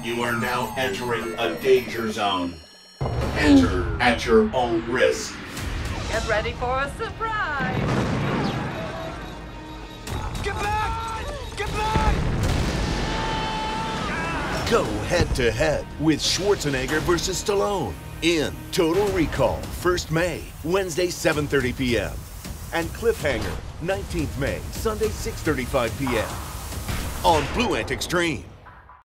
You are now entering a danger zone. Enter at your own risk. Get ready for a surprise! Get back! Get back! Go head-to-head with Schwarzenegger versus Stallone in Total Recall, 1st May, Wednesday, 7:30 p.m. And Cliffhanger, 19th May, Sunday, 6:35 p.m. on Blue Ant Extreme.